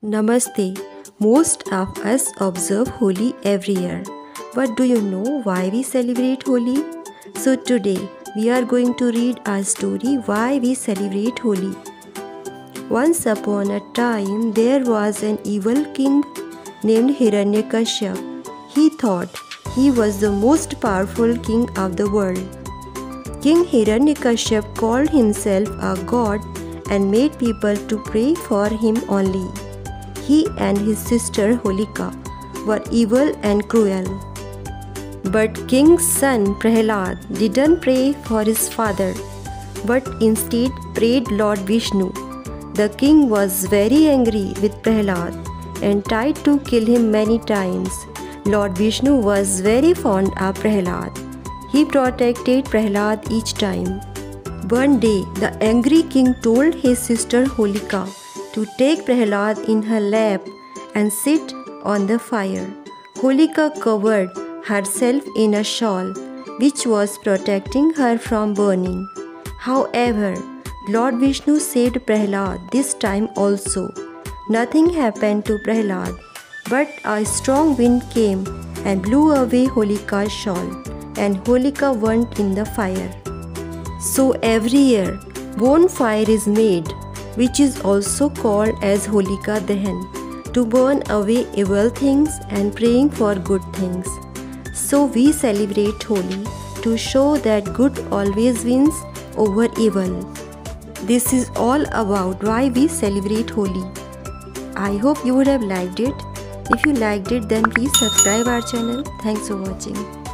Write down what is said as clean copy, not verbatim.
Namaste. Most of us observe Holi every year. But do you know why we celebrate Holi? So today we are going to read a story why we celebrate Holi. Once upon a time there was an evil king named Hiranyakashipu. He thought he was the most powerful king of the world. King Hiranyakashipu called himself a god and made people to pray for him only. He and his sister Holika were evil and cruel. But King's son Prahlad didn't pray for his father, but instead prayed Lord Vishnu. The king was very angry with Prahlad and tried to kill him many times. Lord Vishnu was very fond of Prahlad. He protected Prahlad each time. One day, the angry king told his sister Holika to take Prahlad in her lap and sit on the fire. Holika covered herself in a shawl which was protecting her from burning. However, Lord Vishnu saved Prahlad this time also. Nothing happened to Prahlad, but a strong wind came and blew away Holika's shawl, and Holika went in the fire. So every year, bonfire is made, which is also called as Holika Dahan, to burn away evil things and praying for good things. So we celebrate Holi to show that good always wins over evil. This is all about why we celebrate Holi. I hope you would have liked it. If you liked it, then please subscribe our channel. Thanks for watching.